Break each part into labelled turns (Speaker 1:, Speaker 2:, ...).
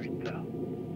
Speaker 1: 있습니다.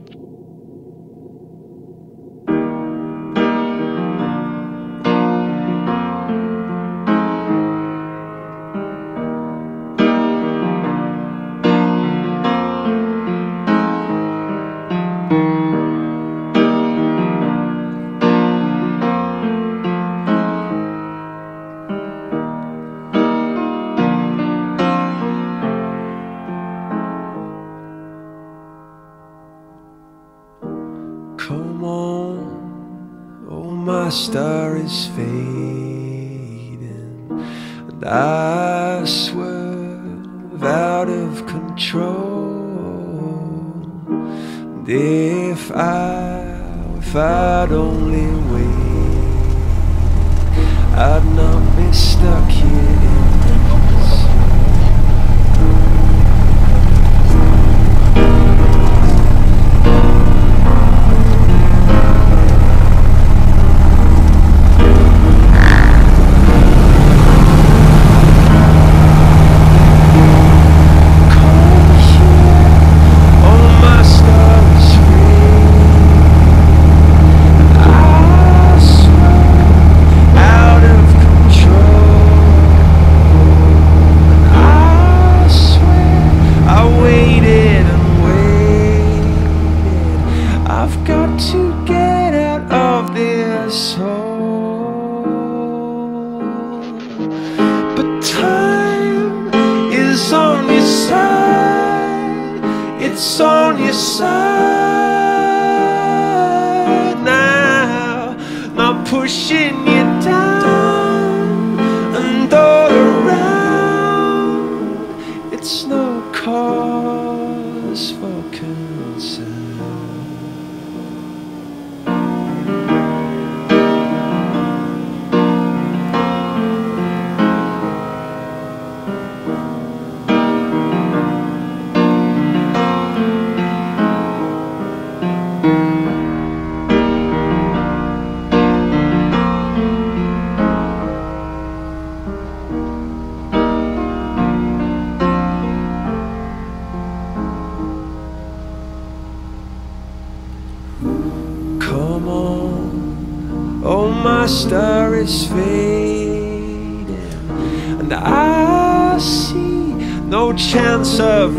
Speaker 2: Come on, oh my star is fading, and I swerve out of control. And if I'd only wait, I'd not be stuck here in this. I've got to get out of this hole, but time is on your side. It's on your side now, not pushing you down and all around. It's no cause for concern. Come on, oh my star is fading, and I see no chance of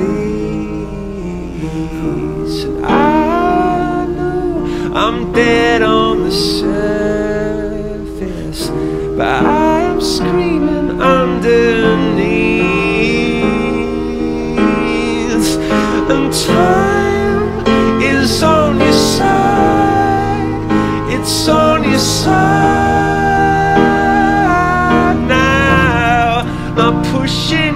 Speaker 2: release. And I know I'm dead on the surface, but I am screaming underneath. And time is on your side. It's on your side now, not pushing